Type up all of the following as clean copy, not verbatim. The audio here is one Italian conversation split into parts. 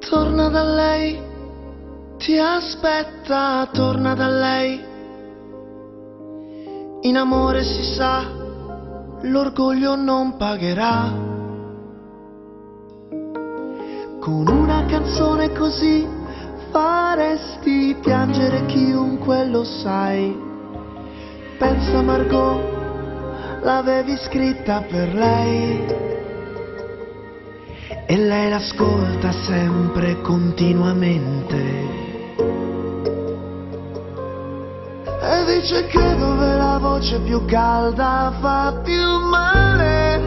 Torna da lei, ti aspetta, torna da lei. In amore si sa, l'orgoglio non pagherà. Con una canzone così faresti piangere chiunque, lo sai. Pensa Margot, l'avevi scritta per lei. E lei l'ascolta sempre, continuamente. E dice che dove la voce più calda fa più male.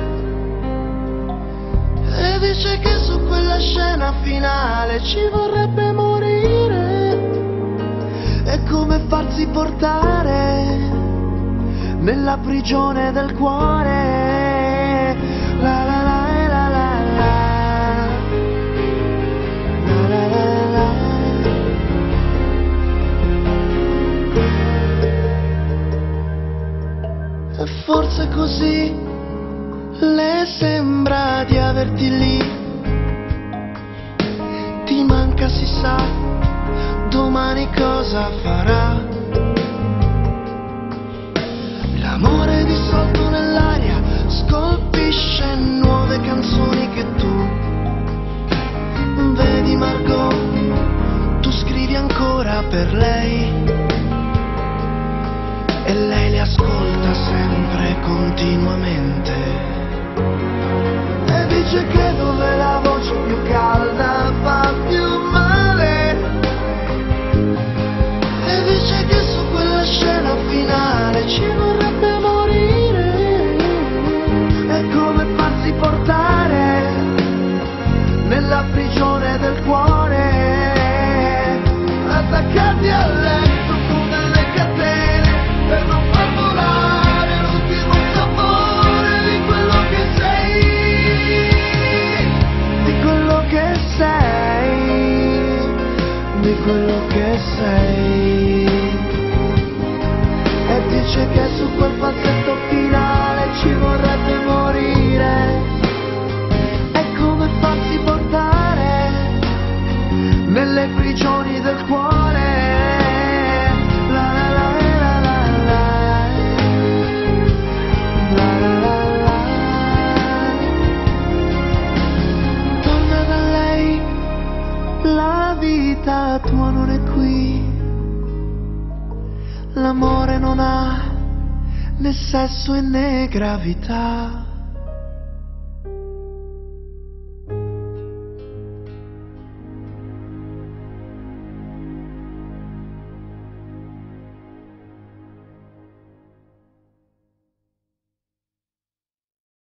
E dice che su quella scena finale ci vorrebbe morire. È come farsi portare nella prigione del cuore. La la la. E forse così le sembra di averti lì. Ti manca, si sa, domani cosa farà. L'amore dissolto nell'aria scolpisce nuove canzoni che tu vedi Margot, tu scrivi ancora per lei. E lei le ascolta sempre, continuamente. E dice che dove la voce più calda fa più male. E dice che su quella scena finale ci vorrebbe morire. È come farsi portare nella prigione del cuore. Attaccati a letto con delle catene per non far volare l'ultimo sapore di quello che sei. Di quello che sei. Di quello che sei. E dice che su quel falsetto finale ci vorrebbe morire. È come farsi portare nelle prigioni del cuore. La la la la la la. La la la la. Torna da lei, la vita tua non è qui. L'amore non ha né sesso e né gravità.